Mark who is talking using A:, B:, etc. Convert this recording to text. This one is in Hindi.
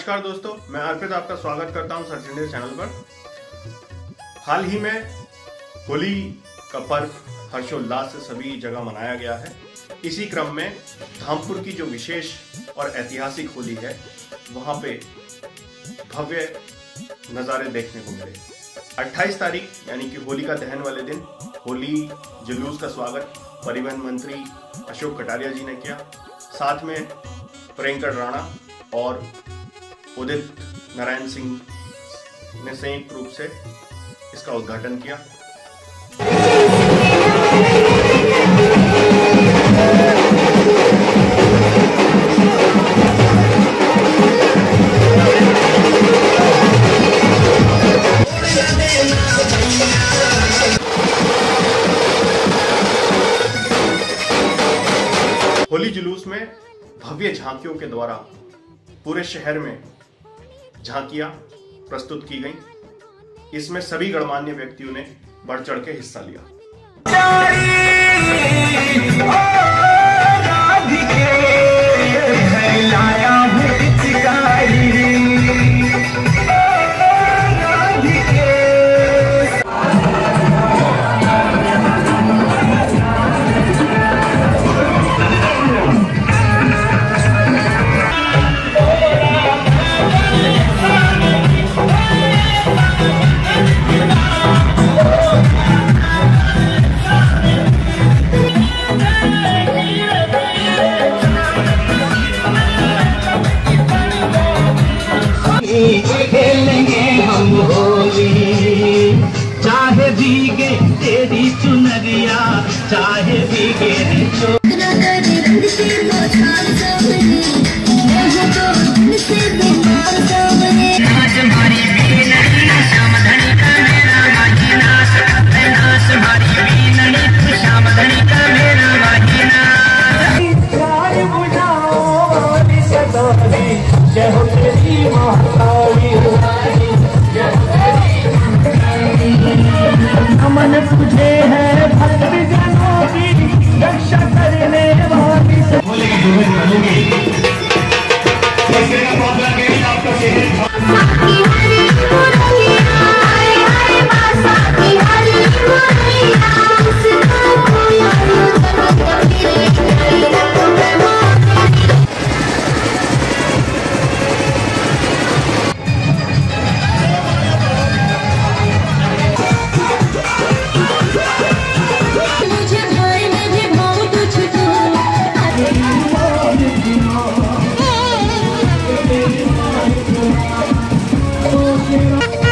A: नमस्कार दोस्तों, मैं अर्पित आपका स्वागत करता हूं सर्च इंडिया चैनल पर। हाल ही में होली का पर्व हर्षोल्लास से सभी जगह मनाया गया है। इसी क्रम में धामपुर की जो विशेष और ऐतिहासिक होली है, वहां पे भव्य नज़ारे देखने को मिले। 28 तारीख यानी कि होली का दहन वाले दिन होली जुलूस का स्वागत परिवहन मंत्री अशोक कटारिया जी ने किया। साथ में प्रियंका राणा और उदित नारायण सिंह ने संयुक्त रूप से इसका उद्घाटन किया। होली जुलूस में भव्य झांकियों के द्वारा पूरे शहर में झांकियां प्रस्तुत की गईं। इसमें सभी गणमान्य व्यक्तियों ने बढ़ चढ़ के हिस्सा लिया।
B: खेलेंगे हम होली, चाहे भीगे तेरी चुनरिया, चाहे भीगे नमन तुझे है भक्त जनों की रक्षा करने वाली। होली की दुल्हन बनूंगी, इसका प्रॉब्लम है आपका शहर
C: Oh